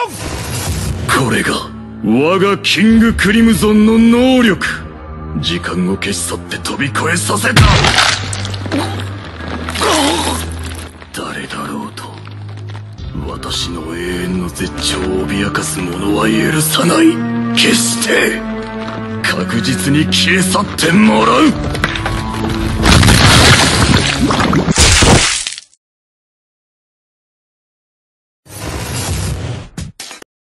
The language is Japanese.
これが我がキングクリムゾンの能力。時間を消し去って飛び越えさせた。誰だろうと私の永遠の絶頂を脅かす者は許さない。決して確実に消え去ってもらう。